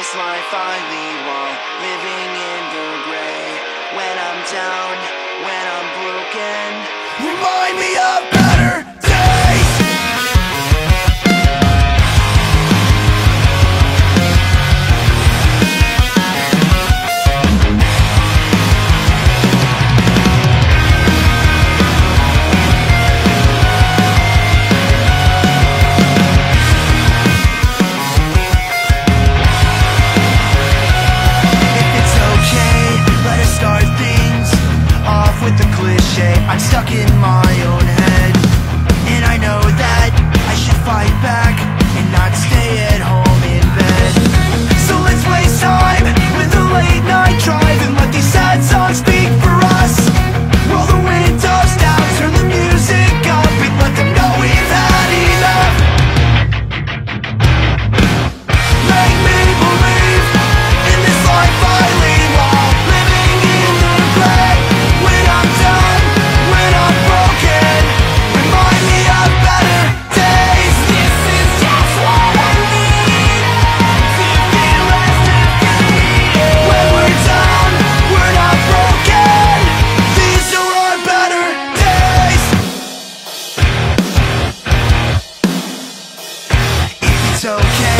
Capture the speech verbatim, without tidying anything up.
this life I lead while living in the gray. When I'm down, when I'm broken, remind me of better days. With the cliche, I'm stuck in my own head, and I know that I should fight back and not stay at home in bed. So let's waste time with a late night drive and let these sad songs speak for us. Roll the windows down, turn the music up, and let them know we've had enough. Make me believe in this life I lead while living in the gray. When I'm done, when I'm broken, remind me of better days. This is just what I need to feel less defeated. When we're down, we're not broken. These are our better days. If it's okay,